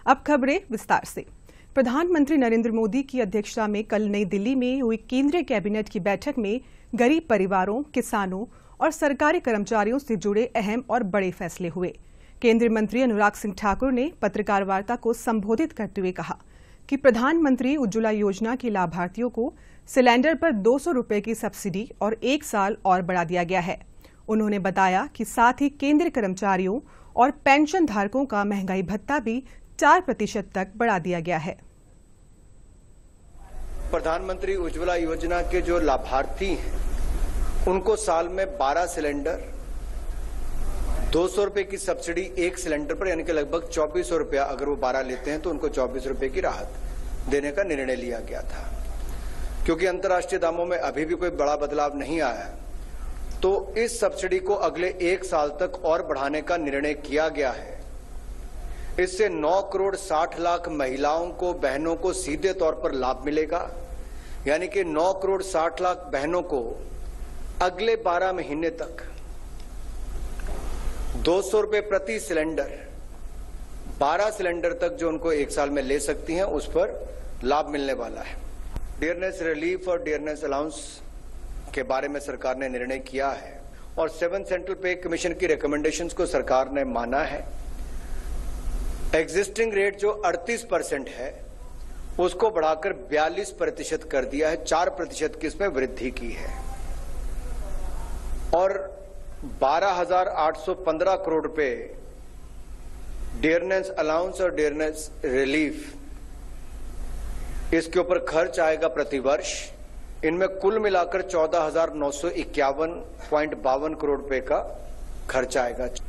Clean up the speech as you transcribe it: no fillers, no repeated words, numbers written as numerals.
अब खबरें विस्तार से। प्रधानमंत्री नरेंद्र मोदी की अध्यक्षता में कल नई दिल्ली में हुई केंद्रीय कैबिनेट की बैठक में गरीब परिवारों, किसानों और सरकारी कर्मचारियों से जुड़े अहम और बड़े फैसले हुए। केंद्रीय मंत्री अनुराग सिंह ठाकुर ने पत्रकार वार्ता को संबोधित करते हुए कहा कि प्रधानमंत्री उज्ज्वला योजना के लाभार्थियों को सिलेंडर पर 200 रुपये की सब्सिडी और 1 साल और बढ़ा दिया गया है। उन्होंने बताया कि साथ ही केंद्रीय कर्मचारियों और पेंशन धारकों का महंगाई भत्ता भी 4% तक बढ़ा दिया गया है। प्रधानमंत्री उज्ज्वला योजना के जो लाभार्थी हैं उनको साल में 12 सिलेंडर, 200 रुपए की सब्सिडी 1 सिलेंडर पर, यानी कि लगभग 2400 रुपया अगर वो 12 लेते हैं तो उनको 24 रुपए की राहत देने का निर्णय लिया गया था। क्योंकि अंतर्राष्ट्रीय दामों में अभी भी कोई बड़ा बदलाव नहीं आया है, तो इस सब्सिडी को अगले 1 साल तक और बढ़ाने का निर्णय किया गया है। इससे 9 करोड़ 60 लाख महिलाओं को, बहनों को सीधे तौर पर लाभ मिलेगा। यानी कि 9 करोड़ 60 लाख बहनों को अगले 12 महीने तक 200 रुपए प्रति सिलेंडर, 12 सिलेंडर तक जो उनको 1 साल में ले सकती हैं, उस पर लाभ मिलने वाला है। डियरनेस रिलीफ और डियरनेस अलाउंस के बारे में सरकार ने निर्णय किया है और 7 सेंट्रल पे कमीशन की रिकमेंडेशंस को सरकार ने माना है। एग्जिस्टिंग रेट जो 38% है उसको बढ़ाकर 42% कर दिया है, 4% की इसमें वृद्धि की है और 12,815 करोड़ रुपए डियरनेस अलाउंस और डियरनेस रिलीफ इसके ऊपर खर्च आएगा प्रति वर्ष। इनमें कुल मिलाकर 14,951.52 करोड़ रुपए का खर्च आएगा।